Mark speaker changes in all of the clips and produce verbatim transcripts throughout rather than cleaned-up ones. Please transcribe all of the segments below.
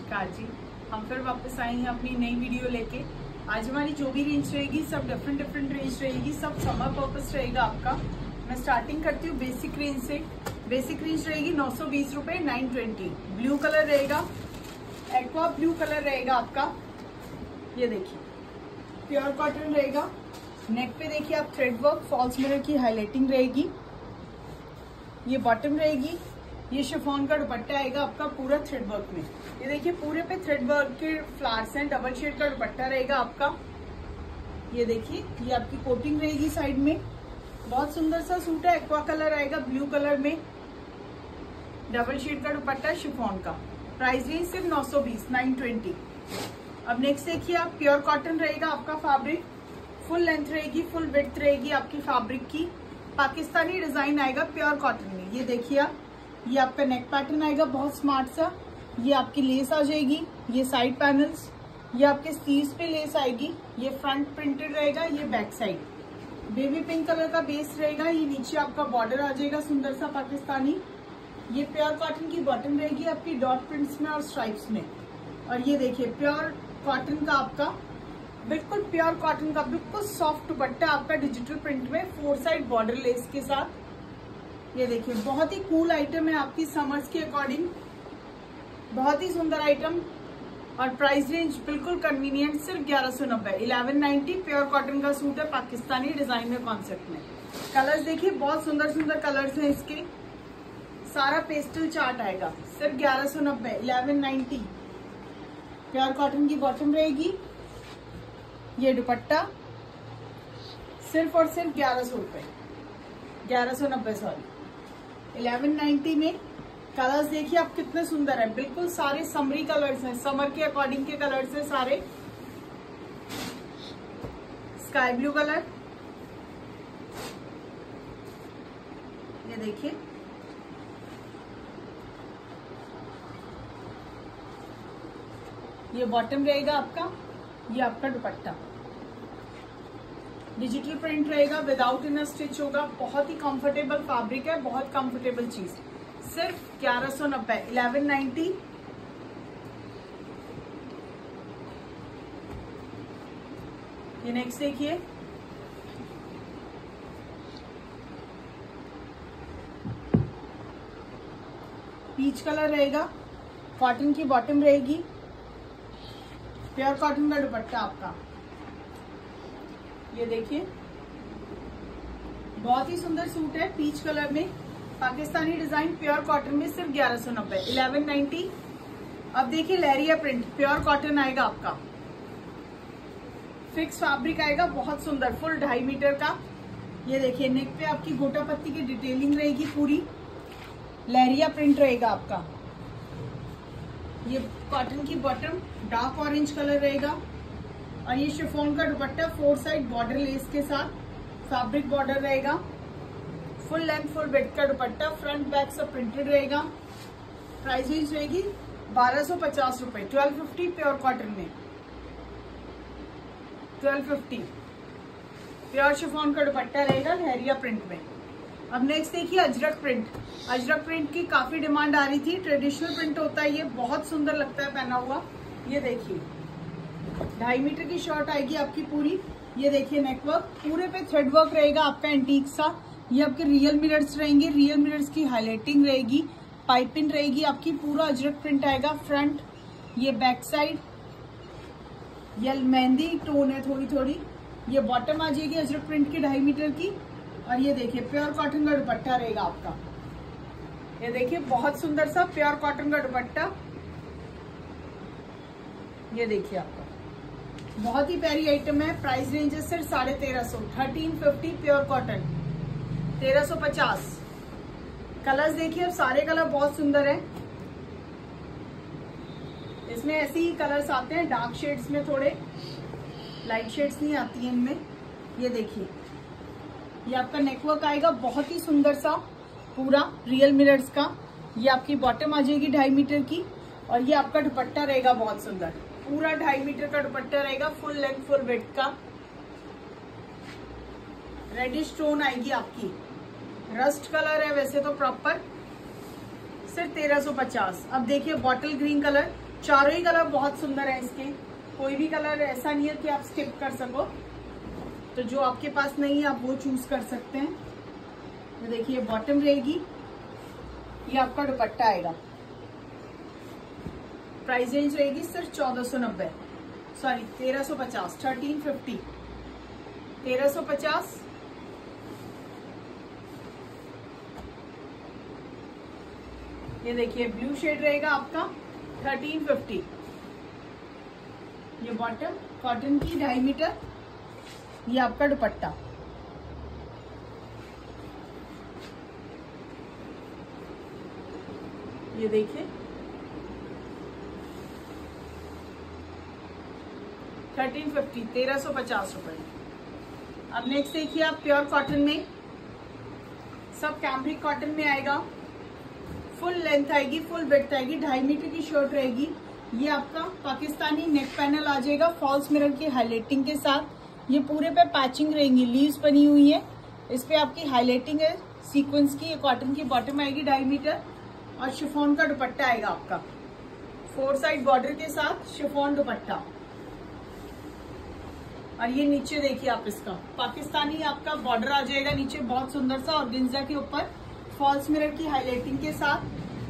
Speaker 1: नमस्कार जी, हम फिर वापस आए हैं अपनी नई वीडियो लेके। आज हमारी जो भी रेंज रहेगी सब डिफरेंट डिफरेंट रेंज रहेगी, सब समर पर्पस रहेगा आपका। मैं स्टार्टिंग करती हूँ बेसिक रेंज से। बेसिक रेंज रहेगी नौ सौ बीस रुपए, नाइन ट्वेंटी। ब्लू कलर रहेगा, एक्वा ब्लू कलर रहेगा आपका। ये देखिए प्योर कॉटन रहेगा। नेक पे देखिए आप थ्रेड वर्क, फॉल्स मिरर की हाईलाइटिंग रहेगी। ये बॉटम रहेगी। ये शिफॉन का दुपट्टा आएगा आपका पूरा थ्रेड वर्क में। ये देखिए पूरे पे थ्रेड वर्क के फ्लावर्स हैं। डबल शेड का दुपट्टा रहेगा आपका। ये देखिए ये आपकी कोटिंग रहेगी साइड में। बहुत सुंदर सा सूट है, एक्वा कलर आएगा ब्लू कलर में। डबल शेड का दुपट्टा शिफॉन का। प्राइस रेंज सिर्फ नौ सौ बीस, नाइन ट्वेंटी। अब नेक्स्ट देखिए आप प्योर कॉटन रहेगा आपका फैब्रिक। फुल लेंथ रहेगी, फुल विड्थ रहेगी आपकी फैब्रिक की। पाकिस्तानी डिजाइन आएगा प्योर कॉटन में। ये देखिए आप, ये आपका नेक पैटर्न आएगा बहुत स्मार्ट सा। ये आपकी लेस आ जाएगी, ये साइड पैनल्स, ये आपके स्लीव्स पे लेस आएगी। ये फ्रंट प्रिंटेड रहेगा, ये back side. Baby pink colour का बेस रहेगा। ये नीचे आपका बॉर्डर आ जाएगा सुंदर सा पाकिस्तानी। ये प्योर कॉटन की बॉटम रहेगी आपकी डॉट प्रिंट्स में और स्ट्राइप्स में। और ये देखिए प्योर कॉटन का आपका, बिल्कुल प्योर कॉटन का बिल्कुल सॉफ्ट दुपट्टा आपका डिजिटल प्रिंट में, फोर साइड बॉर्डर लेस के साथ। ये देखिए बहुत ही कूल आइटम है आपकी समर्स के अकॉर्डिंग, बहुत ही सुंदर आइटम। और प्राइस रेंज बिल्कुल कन्वीनियंट, सिर्फ ग्यारह सौ नब्बे, इलेवन नाइन्टी। प्योर कॉटन का सूट है पाकिस्तानी डिजाइन में, कॉन्सेप्ट में। कलर्स देखिए बहुत सुंदर सुंदर कलर्स हैं इसके। सारा पेस्टल चार्ट आएगा, सिर्फ ग्यारह सौ नब्बे, इलेवन नाइन्टी। प्योर कॉटन की बॉटम रहेगी। ये दुपट्टा सिर्फ और सिर्फ ग्यारह सौ रुपए, ग्यारह सौ नब्बे सॉरी, इलेवन नाइन्टी में। कलर्स देखिए आप कितने सुंदर है, बिल्कुल सारे समरी कलर्स हैं, समर के अकॉर्डिंग के कलर्स हैं सारे। स्काई ब्लू कलर, ये देखिए ये बॉटम रहेगा आपका। ये आपका दुपट्टा डिजिटल प्रिंट रहेगा, विदाउट इनर स्टिच होगा। बहुत ही कंफर्टेबल फैब्रिक है, बहुत कंफर्टेबल चीज। सिर्फ ग्यारह सौ नब्बे, इलेवन नाइन्टी। ये नेक्स्ट देखिए पीच कलर रहेगा। कॉटन की बॉटम रहेगी, प्योर कॉटन का दुपट्टा आपका। ये देखिए बहुत ही सुंदर सूट है, पीच कलर में, पाकिस्तानी डिजाइन, प्योर कॉटन में, सिर्फ ग्यारह सौ नब्बे, इलेवन नाइन्टी। अब देखिए लहरिया प्रिंट, प्योर कॉटन आएगा आपका। फिक्स फैब्रिक आएगा, बहुत सुंदर, फुल ढाई मीटर का। ये देखिए नेक पे आपकी गोटा पत्ती की डिटेलिंग रहेगी पूरी। लहरिया प्रिंट रहेगा आपका। ये कॉटन की बॉटम डार्क ऑरेंज कलर रहेगा। और ये शिफॉन का dupatta, four side border lace के साथ, फैब्रिक बॉर्डर रहेगा। फुल लेंथ फुल विड्थ का दुपट्टा, फ्रंट बैक सब प्रिंटेड रहेगा। प्राइस रेंज रहेगी बारह सौ पचास रुपए, ट्वेल्व फिफ्टी। प्योर कॉटन में ट्वेल्व फिफ्टी। प्योर शिफॉन का दुपट्टा रहेगा लहरिया प्रिंट में। अब नेक्स्ट देखिए अजरक प्रिंट। अजरक प्रिंट की काफी डिमांड आ रही थी। ट्रेडिशनल प्रिंट होता है ये, बहुत सुंदर लगता है पहना हुआ। ये देखिए ढाई मीटर की शॉर्ट आएगी आपकी पूरी। ये देखिए नेकवर्क, पूरे पे थ्रेड वर्क रहेगा आपका एंटीक सा। ये आपके रियल मिरर्स रहेंगे, रियल मिरर्स की हाईलाइटिंग रहेगी। पाइपिंग रहेगी आपकी, पूरा अजरक प्रिंट आएगा। फ्रंट, ये बैक साइड, ये मेहंदी टोन है थोड़ी थोड़ी। ये बॉटम आ जाएगी अजरक प्रिंट की ढाई मीटर की। और ये देखिए प्योर कॉटन का दुपट्टा रहेगा आपका। ये देखिए बहुत सुंदर सा प्योर कॉटन का दुपट्टा। ये देखिए आपका बहुत ही प्यारी आइटम है। प्राइस रेंज है सिर्फ साढ़े तेरह सौ, थर्टीन फिफ्टी। प्योर कॉटन तेरह सौ पचास। कलर्स देखिए अब सारे कलर बहुत सुंदर है। इसमें ऐसे ही कलर्स आते हैं, डार्क शेड्स में, थोड़े लाइट शेड्स नहीं आती हैं इनमें। ये देखिए ये आपका नेकवर्क आएगा बहुत ही सुंदर सा, पूरा रियल मिरर्स का। ये आपकी बॉटम आ जाएगी ढाई मीटर की। और ये आपका दुपट्टा रहेगा बहुत सुंदर, पूरा ढाई मीटर का दुपट्टा रहेगा, फुल लेंथ फुल विड्थ का। रेडिश टोन आएगी आपकी, रस्ट कलर है वैसे तो प्रॉपर, सिर्फ तेरह सौ पचास। अब देखिए बॉटल ग्रीन कलर, चारों ही कलर बहुत सुंदर है इसके, कोई भी कलर ऐसा नहीं है कि आप स्किप कर सको। तो जो आपके पास नहीं है आप वो चूज कर सकते हैं। तो देखिए बॉटम रहेगी, ये आपका दुपट्टा आएगा। प्राइस रेंज रहेगी सिर्फ चौदह सौ नब्बे सॉरी तेरह सौ पचास थर्टीन फिफ्टी तेरह सौ पचास। ये देखिए ब्लू शेड रहेगा आपका थर्टीन फिफ्टी। ये बॉटम कॉटन की ढाई मीटर, ये आपका दुपट्टा। ये देखिए थर्टीन फिफ्टी तेरह सौ पचास रुपए। अब नेक्स्ट देखिए आप प्योर कॉटन में, सब कैम्ब्रिक कॉटन में आएगा। फुल लेंथ आएगी, फुल विड्थ आएगी, ढाई मीटर की शर्ट रहेगी। ये आपका पाकिस्तानी नेक पैनल आ जाएगा फॉल्स मिरर की हाईलाइटिंग के साथ। ये पूरे पे पैचिंग रहेंगी, लीव्स बनी हुई है, इस पे आपकी हाईलाइटिंग है सीक्वेंस की। ये कॉटन की बॉटम आएगी ढाई मीटर और शिफॉन का दुपट्टा आएगा आपका फोर साइड बॉर्डर के साथ शिफॉन दुपट्टा। और ये नीचे देखिए आप, इसका पाकिस्तानी आपका बॉर्डर आ जाएगा नीचे बहुत सुंदर सा, और ऑर्गेन्जा के ऊपर फॉल्स मिरर की हाईलाइटिंग के साथ।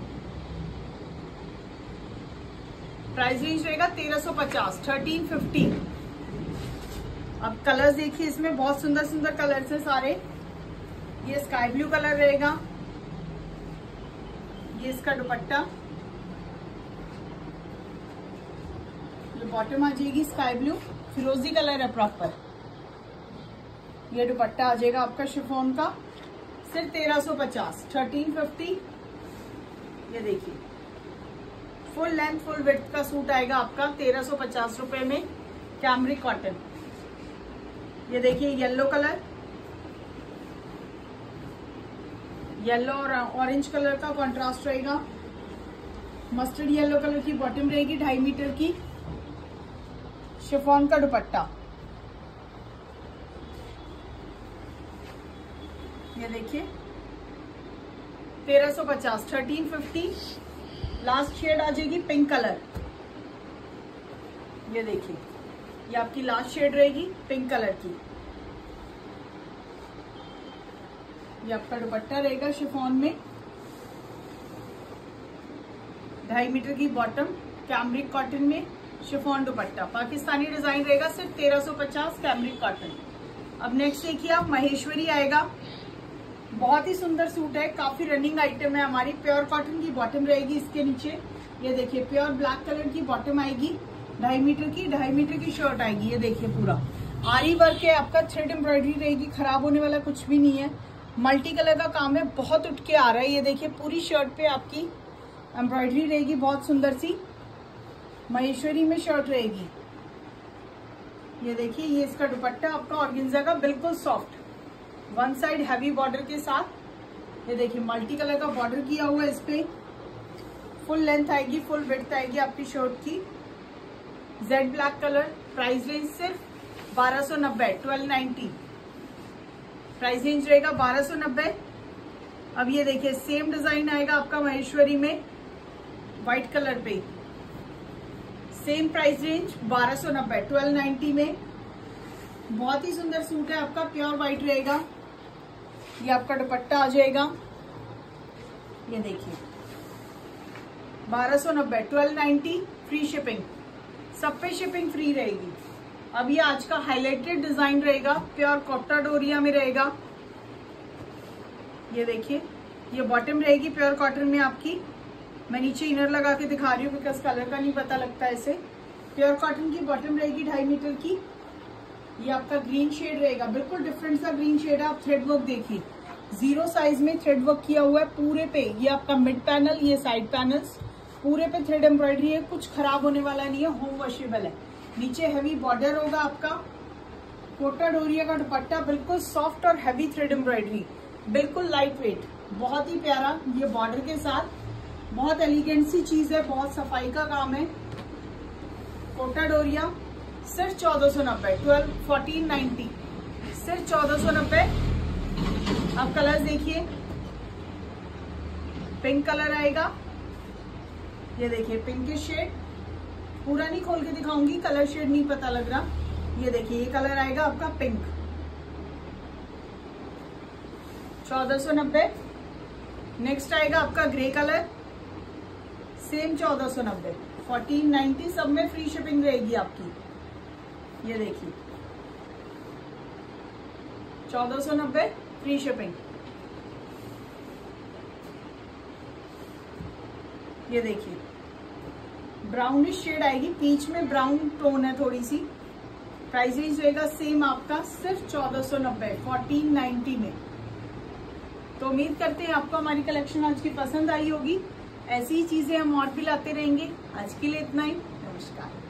Speaker 1: प्राइस रेंज रहेगा तेरह सौ पचास थर्टीन फिफ्टी। अब कलर्स देखिए, इसमें बहुत सुंदर सुंदर कलर्स हैं सारे। ये स्काई ब्लू कलर रहेगा, ये इसका दुपट्टा, ये बॉटम आ जाएगी स्काई ब्लू, फिरोजी कलर है प्रॉपर। ये दुपट्टा आ जाएगा आपका शिफॉन का सिर्फ तेरह सौ पचास थर्टीन फिफ्टी। ये देखिए फुल लेंथ फुल विड्थ का सूट आएगा आपका तेरह सौ पचास रुपए में, कैम्ब्रिक कॉटन। ये देखिए येलो कलर, येलो और ऑरेंज कलर का कॉन्ट्रास्ट रहेगा। मस्टर्ड येलो कलर की बॉटम रहेगी ढाई मीटर की, शिफॉन का दुपट्टा। ये देखिए तेरह सौ पचास थर्टीन फिफ्टी। लास्ट शेड आ जाएगी पिंक कलर। ये देखिए ये आपकी लास्ट शेड रहेगी पिंक कलर की। ये आपका दुपट्टा रहेगा शिफॉन में, ढाई मीटर की बॉटम, कैम्ब्रिक कॉटन में शिफॉन दुपट्टा। पाकिस्तानी डिजाइन रहेगा सिर्फ तेरह सौ पचास कैम्ब्रिक कॉटन। अब नेक्स्ट देखिए आप महेश्वरी आएगा, बहुत ही सुंदर सूट है, काफी रनिंग आइटम है हमारी। प्योर कॉटन की बॉटम रहेगी इसके नीचे। ये देखिए प्योर ब्लैक कलर की बॉटम आएगी ढाई मीटर की, ढाई मीटर की शर्ट आएगी। ये देखिए पूरा आरी वर्क है आपका, थ्रेड एम्ब्रॉयडरी रहेगी, खराब होने वाला कुछ भी नहीं है। मल्टी कलर का काम है, बहुत उठ के आ रहा है। ये देखिए पूरी शर्ट पे आपकी एम्ब्रॉयडरी रहेगी बहुत सुंदर सी, महेश्वरी में शर्ट रहेगी। ये देखिए ये इसका दुपट्टा आपका ऑर्गेन्जा का बिल्कुल soft, one side heavy border के साथ। ये देखिए मल्टी कलर का बॉर्डर किया हुआ है इस पे। फुल लेंथ आएगी, फुल विड्थ आएगी आपकी शर्ट की, jet black colour. Price range सिर्फ बारह सौ नब्बे ट्वेल्व नाइन्टी। प्राइस रेंज रहेगा बारह सौ नब्बे। अब ये देखिए सेम डिजाइन आएगा आपका महेश्वरी में व्हाइट कलर पे, सेम प्राइस रेंज बारह सौ नब्बे ट्वेल्व नाइन्टी में। बहुत ही सुंदर सूट है आपका, प्योर व्हाइट रहेगा। ये आपका दुपट्टा आ जाएगा। ये देखिए बारह सौ नब्बे ट्वेल्व नाइन्टी, फ्री शिपिंग, सब पे शिपिंग फ्री रहेगी। अब ये आज का हाईलाइटेड डिजाइन रहेगा, प्योर कोटा डोरिया में रहेगा। ये देखिए ये बॉटम रहेगी प्योर कॉटन में आपकी। मैं नीचे इनर लगा के दिखा रही हूँ बिकॉज कलर का नहीं पता लगता ऐसे। प्योर कॉटन की बॉटम रहेगी ढाई मीटर की। ये आपका ग्रीन शेड रहेगा, बिल्कुल डिफरेंट सा ग्रीन शेड है। आप थ्रेड वर्क देखिए, जीरो साइज में थ्रेड वर्क किया हुआ है पूरे पे। ये आपका मिड पैनल, ये साइड पैनल्स, पूरे पे थ्रेड एम्ब्रॉयडरी है, कुछ खराब होने वाला नहीं है, होम वॉशेबल है। नीचे हैवी बॉर्डर होगा आपका, कोटा डोरिया का दुपट्टा, बिल्कुल सॉफ्ट और हैवी थ्रेड एम्ब्रॉयडरी, बिल्कुल लाइट वेट, बहुत ही प्यारा। ये बॉर्डर के साथ बहुत एलिगेंट सी चीज है, बहुत सफाई का काम है। कोटा डोरिया सिर्फ चौदह सौ नब्बे ट्वेल्व फोर्टीन नाइन्टी, सिर्फ चौदह सौ नब्बे। अब कलर देखिए, पिंक कलर आएगा, ये देखिए पिंक शेड, पूरा नहीं खोल के दिखाऊंगी, कलर शेड नहीं पता लग रहा। ये देखिए ये कलर आएगा आपका पिंक, चौदह सौ नब्बे। नेक्स्ट आएगा आपका ग्रे कलर, सेम चौदह सौ नब्बे, फोर्टीन नाइन्टी। सब में फ्री शिपिंग रहेगी आपकी। ये देखिए चौदह सौ नब्बे फ्री शिपिंग। ये देखिए ब्राउनिश शेड आएगी, पीच में ब्राउन टोन है थोड़ी सी। प्राइस रेंज रहेगा सेम आपका सिर्फ चौदह सौ नब्बे, फोर्टीन नाइन्टी में। तो उम्मीद करते हैं आपको हमारी कलेक्शन आज की पसंद आई होगी। ऐसी ही चीजें हम और भी लाते रहेंगे। आज के लिए इतना ही, नमस्कार।